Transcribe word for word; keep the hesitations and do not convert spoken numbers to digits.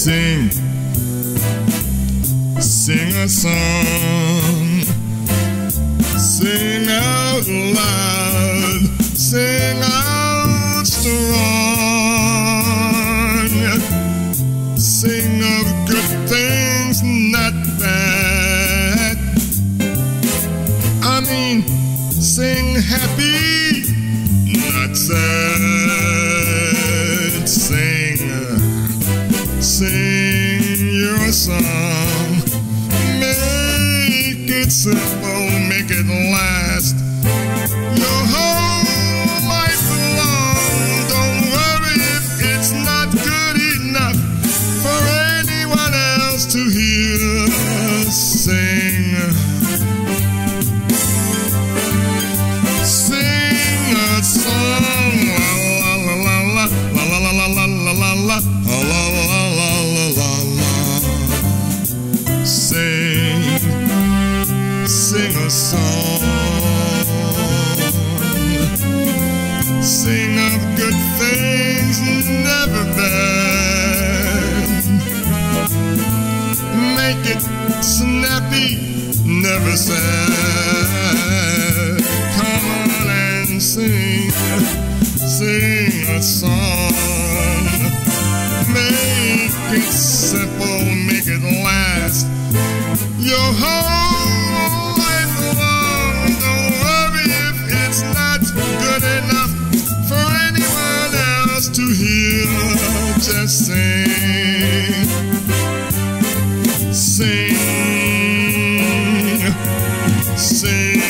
Sing, sing a song, sing out loud, sing out strong, sing of good things, not bad. I mean, sing happy, not sad. Sing, sing your song, make it simple, make it last your whole life long. Don't worry if it's not good enough for anyone else to hear. Sing, sing a song, la la la la la la la la la la la la la la la la. Sing, sing a song, sing of good things, never bad. Make it snappy, never sad. Come on and sing, sing a song. Make it simple, make it last your whole life long. Don't worry if it's not good enough for anyone else to hear. Just sing, sing, sing.